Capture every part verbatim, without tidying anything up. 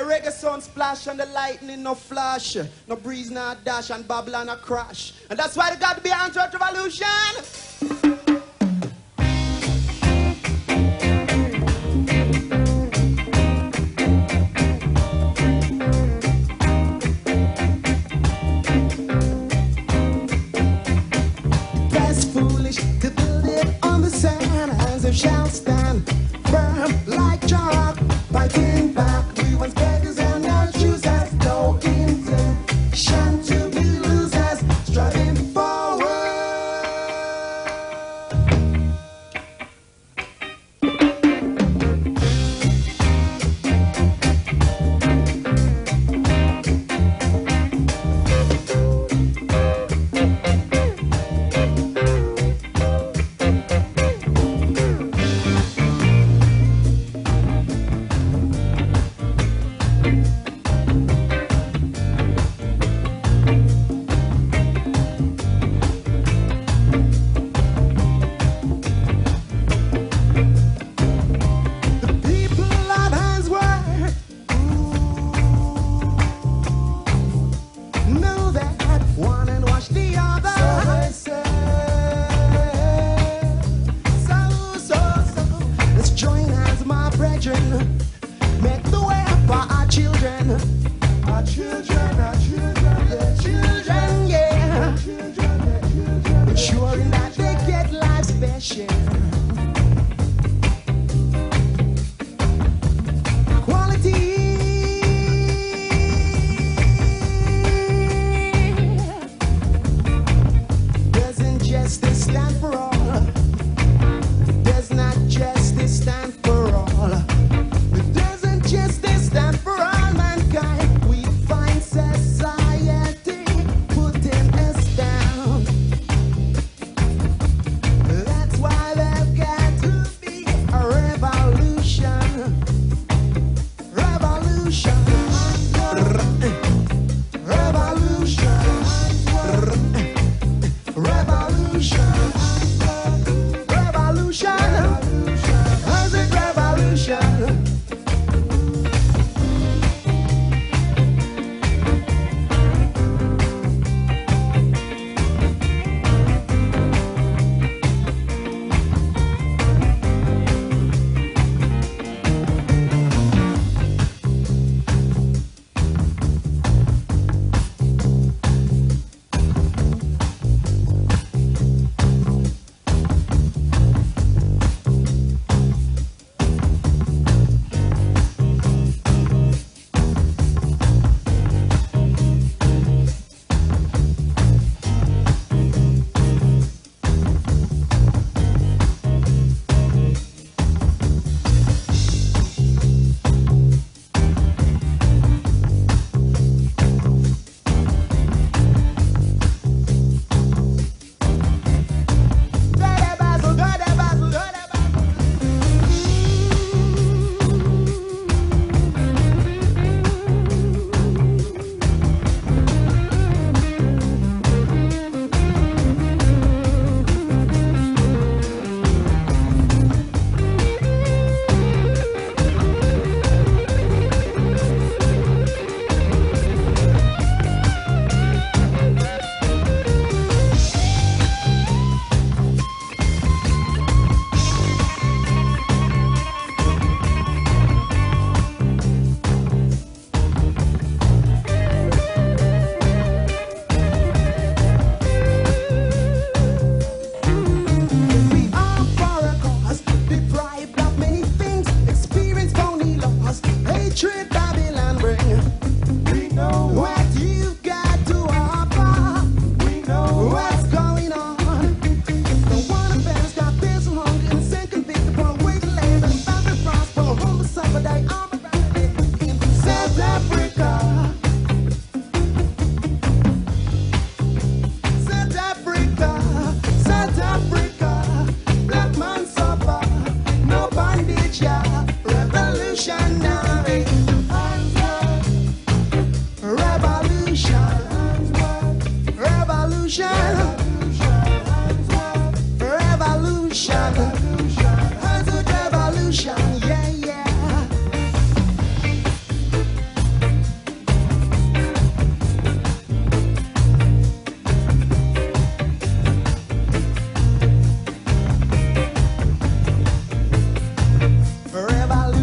reggae sound splash and the lightning no flash. No breeze, no dash, and Babylon no crash. And that's why they got to be Antwerp Revolution. Shall stand firm like chalk, fighting back. We once beggars and now choosers, no intention to be losers, striving forward. Make the way for our children, our children, our children, their children, yeah. Our children, their children, ensuring that they get life's best share. Quality doesn't justice stand for all. Does not justice stand for all. Justice stand for all mankind. We find society putting us down. That's why there's got to be a revolution. Revolution. Revolution. Revolution. Revolution. How's it revolution?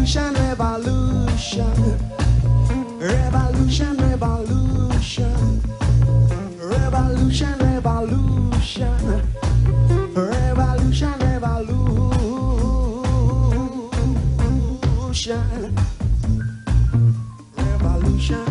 Revolution, revolution. Revolution, revolution. Revolution, revolution. Revolution, revolution. Revolution.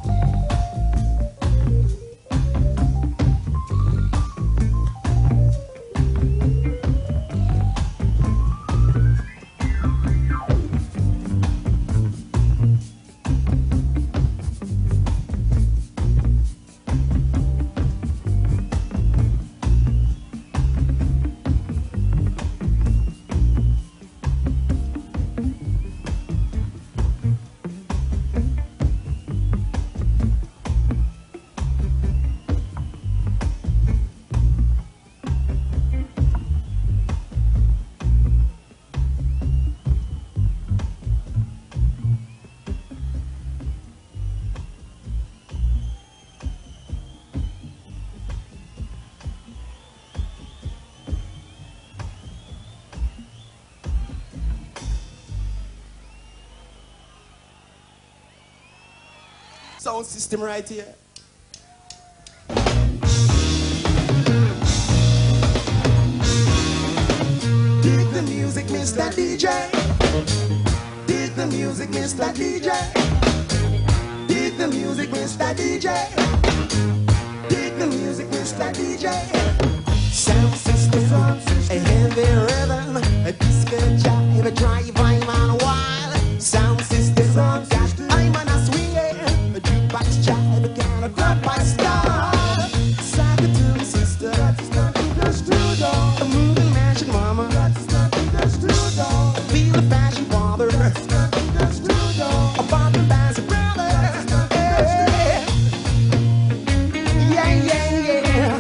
Sound system right here. Dig the music, Mister D J. Dig the music, Mister D J. Dig the music, Mister D J. Dig the music, Mister D J. Sound system, a heavy rhythm, a disco jive, a drive, I'm on a wild. Sound system, got I'm on a swing, a jukebox jive, a kind of grab my star. Suck it to me, sister, that's nothing just to do. A moving mansion, mama, that's nothing just to do. Feel the fashion, father, that's nothing just to do. A bumping bass, brother, that's nothing just to do. Yeah, yeah, yeah.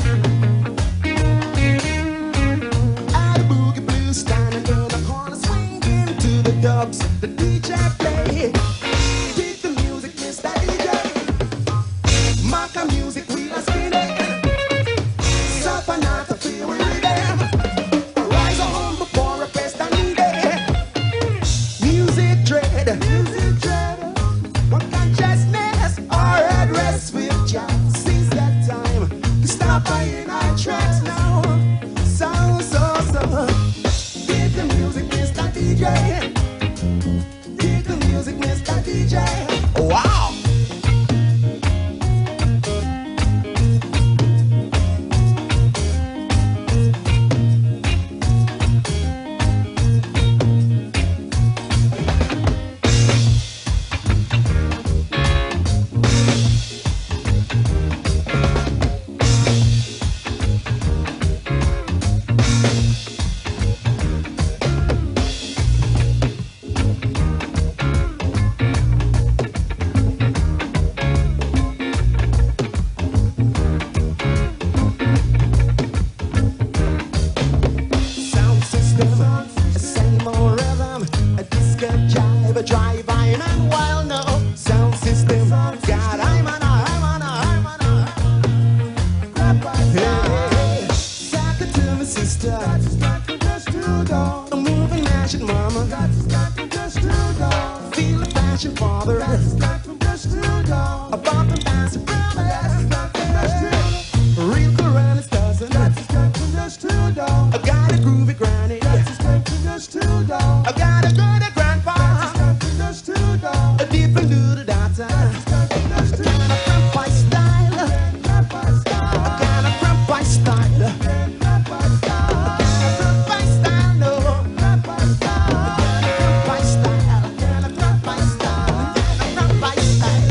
At a boogie blue, standing in the corner, swinging to the dubs, the D J play. Beat the music, Mister D J. Maka music, we are spinning. Suffer not to feel we them. Rise on before a fest I need it. Music dread, music dread. What consciousness or at rest with jazz. Since that time, we stop buying our tracks now. So, so, so. Beat the music, Mister D J. Beat the music, Mister D J. Wow! Sound system, a same old rhythm, a disco jive, a drive, I'm on wild no. Sound system, God, I'm on a, I'm on a, I'm on a. Hey, suck it to me, sister. That's nothing just to do. A moving mansion, mama. That's nothing just to do. Feel the fashion, father. That's nothing just to do. A bumping dance, brother. That's nothing just to do. Real cool and it's cousin. That's nothing just to do. I got a groovy granny. That's nothing just to do. I got a good grandpa. That's nothing just to do. A deep and do the data. That's nothing just to do. I got a crump by style. I got a crump by style. I got a crump by style, no. I got a crump by style. I got a crump by style. I got a crump by style.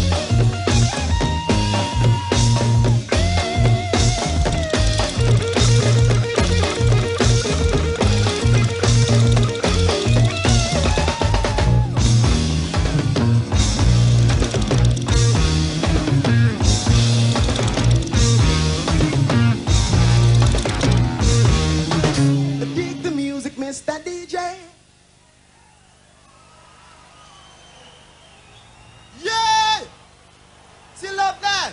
Dig the music, Mister D J. Yeah! Still love that?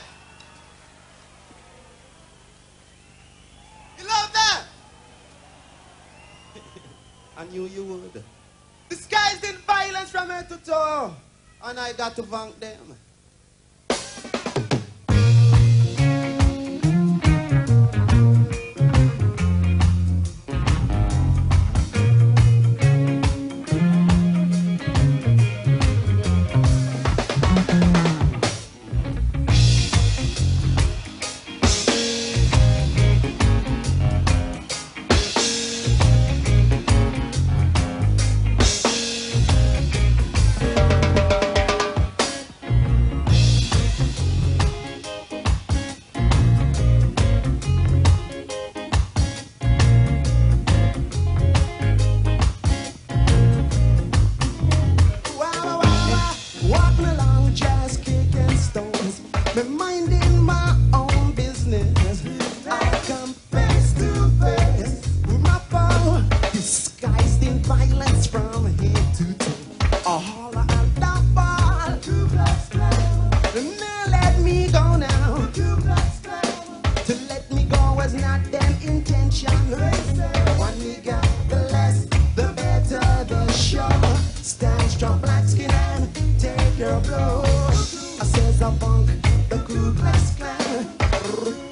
You love that? I knew you would. The sky's in dance from head to toe, and I got to thank them. Me minding my own business. I come face to face with my foe, disguised in violence from head to toe. A holler and a ball. Now let me go now. To let me go was not them intention. One nigga, the less, the better the show. Stand strong, black skin and take your blow. I says a funk. The Ku Klux Klan.